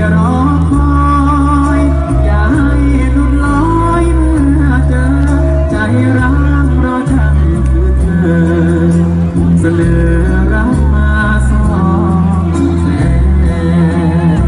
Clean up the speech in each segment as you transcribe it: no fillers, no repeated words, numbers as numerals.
รอคอยอย่าให้หลุดลอยเมื่อเจอใจรักเพราะฉันคือเธอเสนอรักมาสองแสน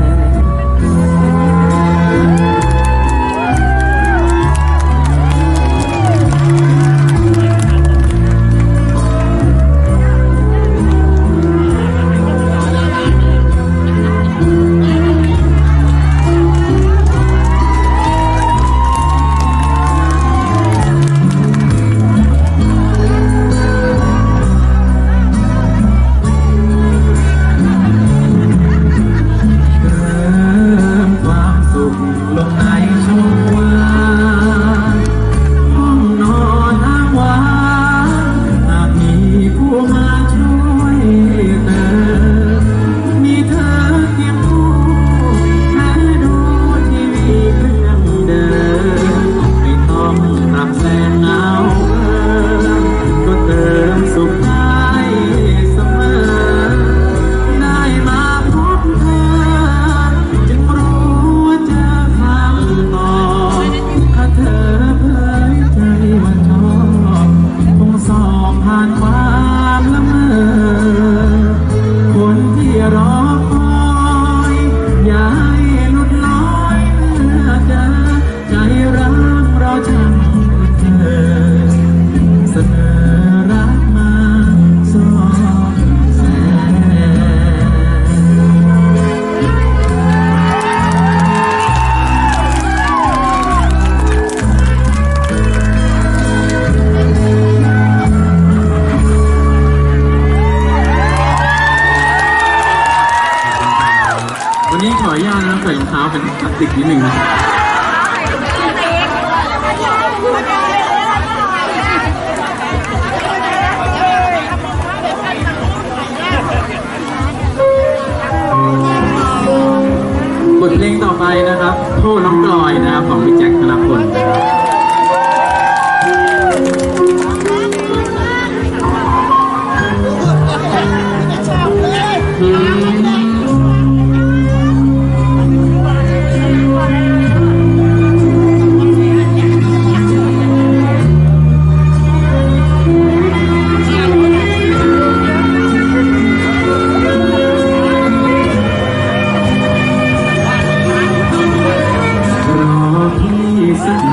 ลงในช่วงวานห้องนอนอ้างว้างหากมีผู้มาช่วยเติมมีเธอเคียงคู่แค่ดูทีวีเครื่องเดิมไม่ต้องปรับแสงเงาก็เติมสุขได้เสมอได้มาพบเธอจึงรู้ว่าเจอถ้าเธอเผยใจว่าชอบคงสอบผ่านความละเมอคนที่รอคอยอย่าให้หลุดลอยเมื่อเจอใจรักรอฉันเธอเสนอรักมาสองแสวันนี้ขออนุญาตนะใส่รองเท้าเป็นพลาสติกนิดนึงนะบทเพลงต่อไปนะครับโทษน้องกลอยนะครับของพี่แจ็คธนพลนะครับสัก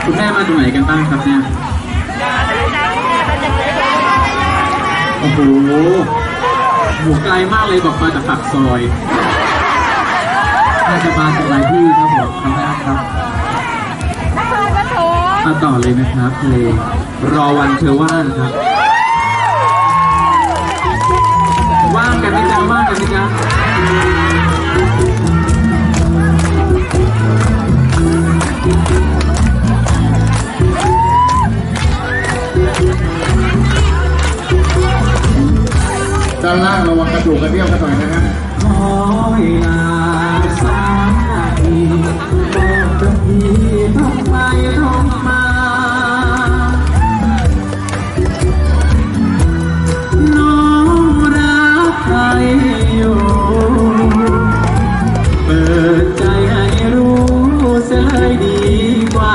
คุณแม่มาตรงไหนกันบ้างครับเนี่ยโอ้โหอยู่ไกลมากเลยบอกมาจากปากซอยน่าจะมาจากหลายที่ครับผมครั้งแรกครับมาต่อเลยนะครับเพลงรอวันเธอว่างครับว่างกันไหมจ๊ะว่างกันไหมจ๊ะด้านล่างระวังกระดูกกระเดี่ยวกันหน่อยนะครับขอเวลา3 นาทีบอกกับพี่ท่องไปท่องมาน้องรักใครอยู่เปิดใจให้รู้เสียเลยดีกว่า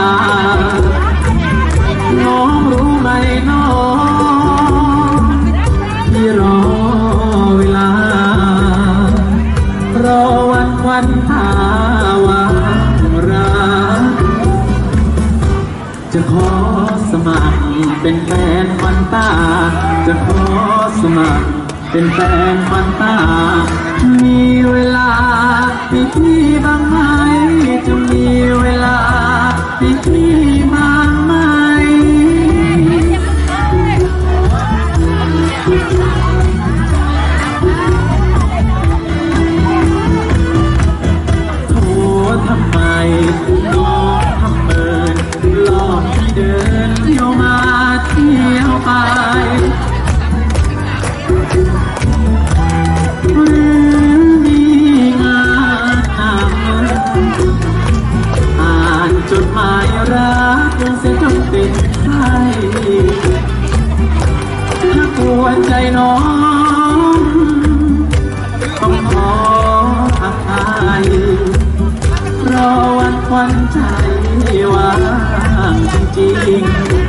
น้องรู้ไหมน้องที่รอเวลารอวันภาวะรักจะขอสมัครเป็นแฟนควันตาจะขอสมัครเป็นแฟนควันตามีเวลาให้พี่บ้างไหมจะมีเวลาให้พี่บ้างไหมโทษทำไมน้องทำเมินหลอกที่เดินเที่ยวมาเที่ยวไปหรือมีงานทำอ่านจดหมายรักเสียจนเป็นไข้ถ้ากวนใจน้องต้องขออภัยรอวันใจว่างจริง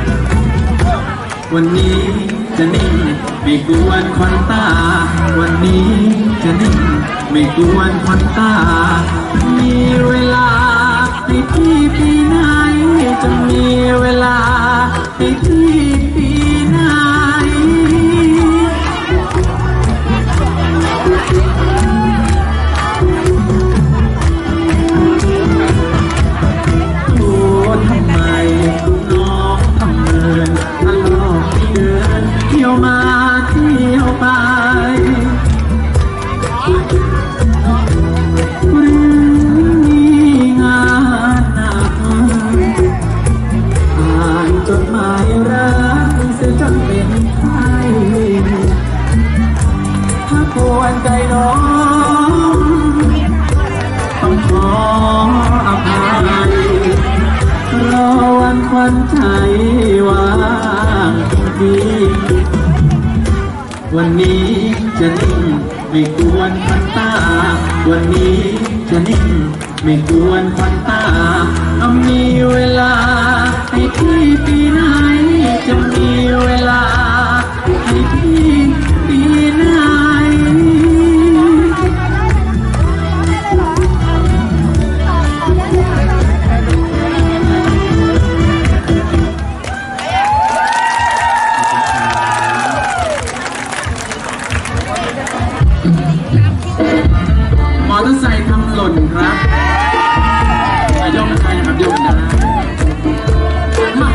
วันนี้จะนิ่งไม่กวนควันตาวันนี้จะนิ่งไม่กวนควันตามีเวลาให้พี่ปีไหนจะมีเวลาให้พี่ปีไหนโอ้ทำไมน้องทำเมินตลอดที่เดินเที่ยวมาเที่ยวไปหรือมีงานหนักอ่านจดหมายรักเสียจนเป็นไข้ถ้ากวนใจน้องต้องขออภัยรอวันใจว่างจริงวันนี้จะนิ่งไม่กวนควันตาวันนี้จะนิ่งไม่กวนควันตาเอามีเวลาให้พี่ปีไหนจะมีเวลาให้พี่ปีไหนมอเตอร์ไซค์ทำหล่นครับโยกกันได้นะครับโยกกันได้มา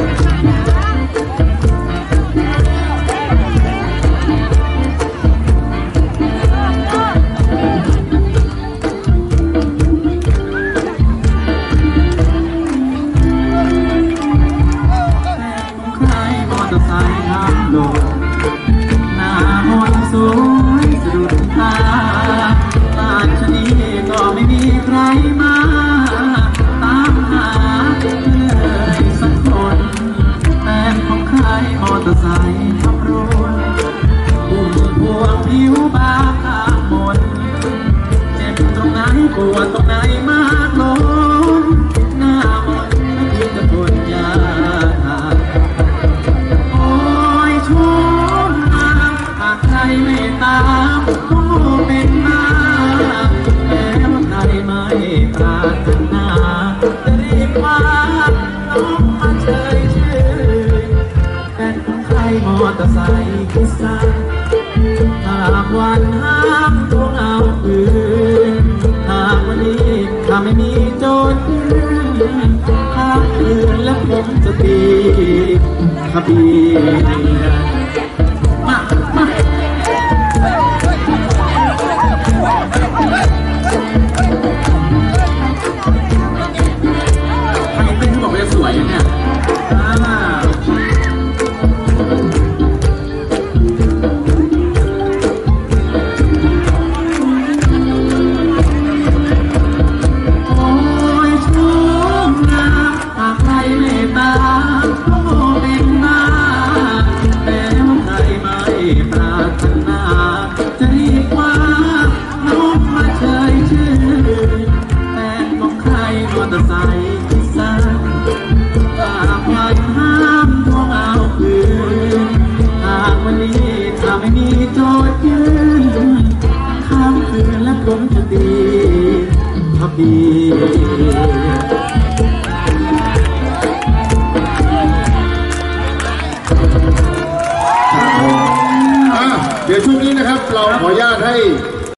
ใครมอเตอร์ไซค์ทำหล่นหน้ามนต์สวยสะดุดตาบ้านฉันนี้ก็ไม่มีใครมาตามหาเลยสักคนแฟนของใครมอเตอร์ไซค์ขับรถอุ้มพวงผิวบางข้างบนเจ็บตรงไหนปวดตรงไหนมากล้นหน้ามนต์ไม่คิดจะทนยาโอ้ยชมมาหากใครไม่ตามก็เป็นมาแล้วใครไม่ปรารถนาจะรีบมาน้องทย์ยืนข้ามคืนและผมจะตีขบีมาทำไมเต้นที่บอกว่าจะสวยอย่างเนี้ยไม่มีโจทย์ยืนข้ามคืนและผมจะตีทับดีเดี๋ยวช่วงนี้นะครับเราขออนุญาตให้